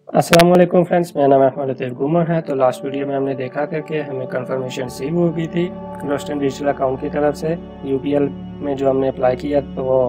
अस्सलाम वालेकुम फ्रेंड्स, मेरा नाम अहमद लतीफ़ गुमर है। तो लास्ट वीडियो में हमने देखा था कि हमें कंफर्मेशन रिसीव हो गई थी वेस्टर्न डिजिटल अकाउंट की तरफ से। यूपीएल में जो हमने अप्लाई किया तो वो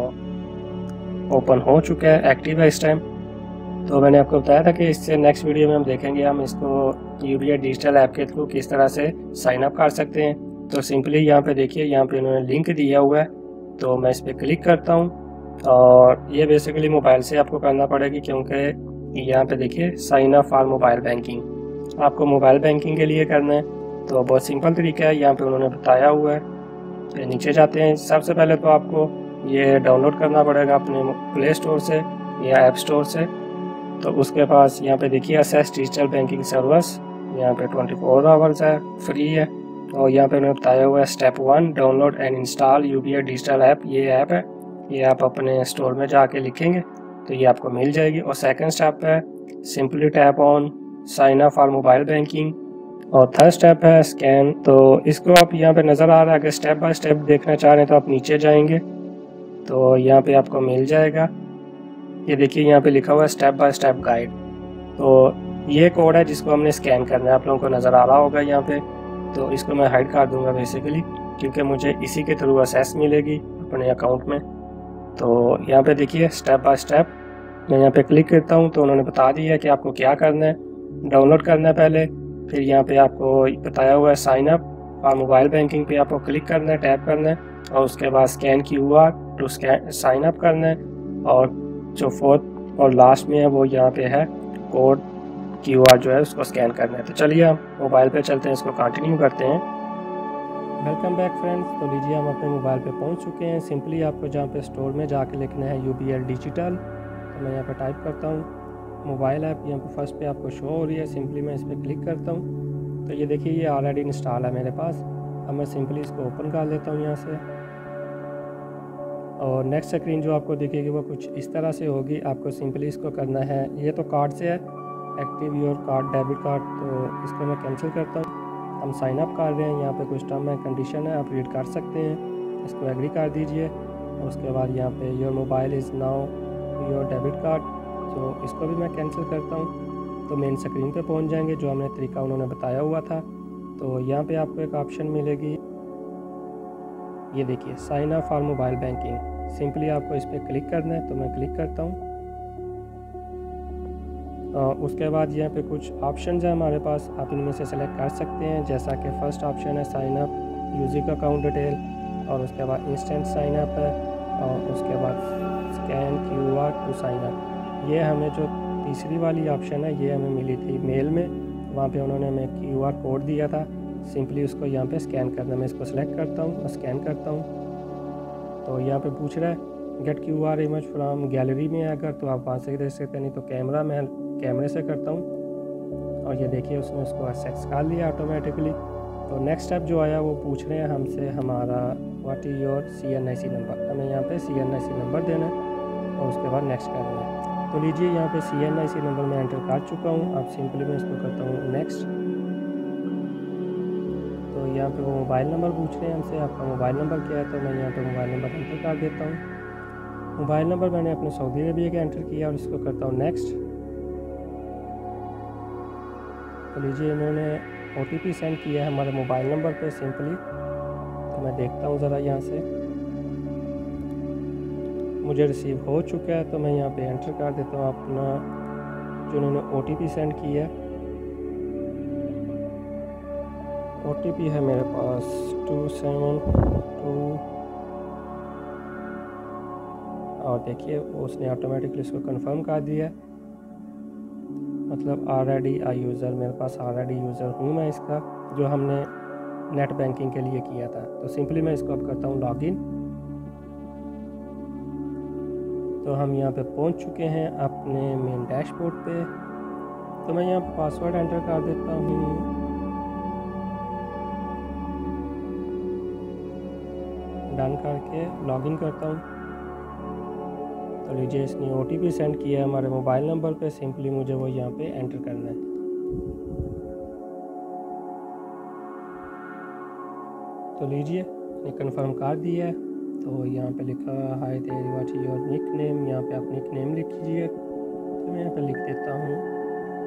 ओपन हो चुका है, एक्टिव है इस टाइम। तो मैंने आपको बताया था कि इससे नेक्स्ट वीडियो में हम देखेंगे हम इसको यूपीएल डिजिटल ऐप के थ्रू किस तरह से साइन अप कर सकते हैं। तो सिंपली यहाँ पे देखिए, यहाँ पे इन्होंने लिंक दिया हुआ है, तो मैं इस पर क्लिक करता हूँ और ये बेसिकली मोबाइल से आपको करना पड़ेगी, क्योंकि यहाँ पे देखिए sign up for mobile banking आपको मोबाइल बैंकिंग के लिए करना है। तो बहुत सिंपल तरीका है, यहाँ पे उन्होंने बताया हुआ है। तो नीचे जाते हैं, सबसे पहले तो आपको ये डाउनलोड करना पड़ेगा अपने प्ले स्टोर से या ऐप स्टोर से। तो उसके पास यहाँ पे देखिए असेस डिजिटल बैंकिंग सर्विस, यहाँ पे 24 आवर्स है, फ्री है। और यहाँ पे उन्होंने बताया हुआ है step 1 download and install UPI digital app. ये ऐप है, ये आप अपने स्टोर में जाके लिखेंगे तो ये आपको मिल जाएगी। और सेकंड स्टेप है simply tap on sign up for mobile banking. और थर्ड स्टेप है स्कैन। तो इसको आप यहाँ पे नज़र आ रहा है, अगर स्टेप बाय स्टेप देखना चाह रहे हैं तो आप नीचे जाएंगे तो यहाँ पे आपको मिल जाएगा। ये देखिए यहाँ पे लिखा हुआ है स्टेप बाय स्टेप गाइड। तो ये कोड है जिसको हमने स्कैन करना है, आप लोगों को नज़र आ रहा होगा यहाँ पे। तो इसको मैं हाइड कर दूंगा बेसिकली, क्योंकि मुझे इसी के थ्रू असेस मिलेगी अपने अकाउंट में। तो यहाँ पे देखिए स्टेप बाय स्टेप मैं यहाँ पे क्लिक करता हूँ तो उन्होंने बता दिया है कि आपको क्या करना है। डाउनलोड करना है पहले, फिर यहाँ पे आपको बताया हुआ है साइन अप और मोबाइल बैंकिंग पे आपको क्लिक करना है, टैप करना है और उसके बाद scan QR to scan sign up करना है। और जो फोर्थ और लास्ट में है वो यहाँ पे है कोड QR जो है उसको स्कैन करना है। तो चलिए हम मोबाइल पे चलते हैं, इसको कंटिन्यू करते हैं। Welcome back friends. तो लीजिए हम अपने मोबाइल पे पहुंच चुके हैं। सिंपली आपको जहाँ पे स्टोर में जाके लिखना है यूपीएल डिजिटल। तो मैं यहाँ पे टाइप करता हूँ मोबाइल ऐप, यहाँ पे फर्स्ट पे आपको शो हो रही है। सिंपली मैं इस पर क्लिक करता हूँ तो ये देखिए ये ऑलरेडी इंस्टॉल है मेरे पास। अब मैं सिंपली इसको ओपन कर लेता हूँ यहाँ से। और नेक्स्ट स्क्रीन जो आपको दिखेगी वो कुछ इस तरह से होगी। आपको सिंपली इसको करना है, ये तो कार्ड से है, active your card debit card. तो इसको मैं कैंसिल करता हूँ। हम साइन अप कर रहे हैं, यहाँ पे कुछ टर्म एंड कंडीशन है, आप रीड कर सकते हैं। इसको एग्री कर दीजिए और उसके बाद यहाँ पे your mobile is now your debit card, तो इसको भी मैं कैंसिल करता हूँ। तो मेन स्क्रीन पे पहुँच जाएंगे, जो हमने तरीका उन्होंने बताया हुआ था। तो यहाँ पे आपको एक ऑप्शन मिलेगी, ये देखिए sign up for mobile banking. Simply आपको इस पर क्लिक करना है, तो मैं क्लिक करता हूँ। उसके बाद यहाँ पे कुछ ऑप्शंस हैं हमारे पास, आप इनमें से सेलेक्ट कर सकते हैं। जैसा कि फर्स्ट ऑप्शन है sign up using account detail, और उसके बाद इंस्टेंट साइन अप है, और उसके बाद scan QR to sign up. ये हमें जो तीसरी वाली ऑप्शन है ये हमें मिली थी मेल में, वहाँ पे उन्होंने हमें QR कोड दिया था। सिंपली उसको यहाँ पे स्कैन करना है। मैं इसको सेलेक्ट करता हूँ और स्कैन करता हूँ। तो यहाँ पे पूछ रहा है get QR image from gallery में है अगर, तो आप वहाँ से देख सकते हैं, नहीं तो कैमरा में कैमरे से करता हूँ। और ये देखिए उसने उसको एक्सेस कर लिया ऑटोमेटिकली। तो नेक्स्ट स्टेप जो आया वो पूछ रहे हैं हमसे हमारा what is your CNIC number. हमें यहाँ पे CNIC नंबर देना है और उसके बाद नेक्स्ट करना है। तो लीजिए यहाँ पे CNIC नंबर मैं एंटर कर चुका हूँ। अब सिंपली मैं इसको करता हूँ नेक्स्ट। तो यहाँ पे वो मोबाइल नंबर पूछ रहे हैं हमसे, आपका मोबाइल नंबर क्या है। तो मैं यहाँ पे मोबाइल नंबर एंटर कर देता हूँ। मोबाइल नंबर मैंने अपने सऊदी अरबिया का एंटर किया और इसको करता हूँ नेक्स्ट। तो लीजिए इन्होंने OTP सेंड किया है हमारे मोबाइल नंबर पे सिंपली। तो मैं देखता हूँ ज़रा यहाँ से, मुझे रिसीव हो चुका है। तो मैं यहाँ पे एंटर कर देता हूँ अपना जो उन्होंने OTP सेंड किया है। OTP है मेरे पास 272। और देखिए उसने ऑटोमेटिकली इसको कंफर्म कर दिया है, मतलब ऑलरेडी आ यूज़र, मेरे पास ऑलरेडी यूज़र हूँ मैं इसका, जो हमने नेट बैंकिंग के लिए किया था। तो सिंपली मैं इसको अब करता हूँ लॉगिन। तो हम यहाँ पे पहुँच चुके हैं अपने मेन डैशबोर्ड पे। तो मैं यहाँ पासवर्ड एंटर कर देता हूँ, डन करके लॉगिन करता हूँ। तो लीजिए इसने OTP सेंड किया है हमारे मोबाइल नंबर पे, सिंपली मुझे वो यहाँ पे एंटर करना है। तो लीजिए ये कंफर्म कर दिया है। तो यहाँ पे लिखा hi there what is your nickname, यहाँ पे आप निक नेम लिख लीजिए। तो मैं यहाँ पे लिख देता हूँ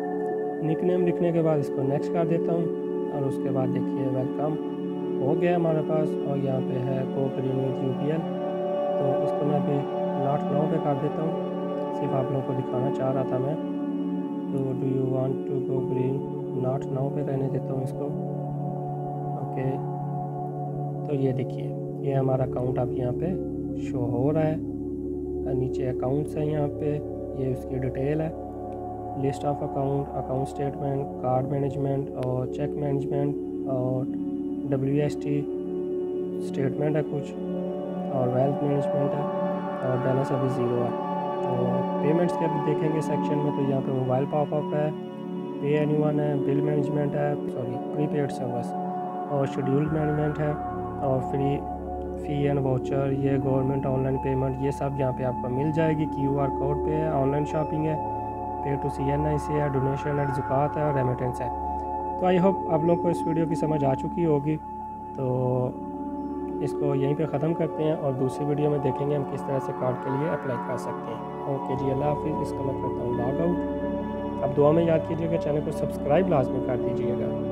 निक नेम लिखने के बाद इसको नेक्स्ट कर देता हूँ और उसके बाद देखिए वेलकम हो गया हमारे पास। और यहाँ पे है गो ग्रीन विद यूपीएल, तो इसको मैं अभी नॉट नाउ पे कर देता हूँ, सिर्फ आप लोगों को दिखाना चाह रहा था मैं। तो do you want to go green, not now पे रहने देता हूँ इसको। ओके, तो ये देखिए ये हमारा अकाउंट अब यहाँ पे शो हो रहा है। नीचे अकाउंट्स है, यहाँ पे ये उसकी डिटेल है, list of account, account statement, card management और चेक मैनेजमेंट और WST स्टेटमेंट है कुछ, और वेल्थ मैनेजमेंट है, और बैलेंस अभी ज़ीरो है। तो पेमेंट्स के अभी देखेंगे सेक्शन में, तो यहाँ पे मोबाइल पॉपअप है, पे एनीवन है, बिल मैनेजमेंट है, सॉरी प्रीपेड सर्विस, और शेड्यूल्ड मैनेजमेंट है, और फ्री फ़ी एंड वाउचर, ये गवर्नमेंट ऑनलाइन पेमेंट, ये सब यहाँ पे आपको मिल जाएगी। QR कोड पे है, ऑनलाइन शॉपिंग है, पे टू CNIC है, डोनेशन एंड ज़कात है, और रेमिटेंस है। तो आई होप आप लोग को इस वीडियो की समझ आ चुकी होगी। तो इसको यहीं पे ख़त्म करते हैं और दूसरी वीडियो में देखेंगे हम किस तरह से कार्ड के लिए अप्लाई कर सकते हैं। ओके जी, अल्लाह हाफिज़। इसका मैं करता हूँ लॉग आउट। अब दुआ में याद कीजिएगा, चैनल को सब्सक्राइब लाजमी कर दीजिएगा।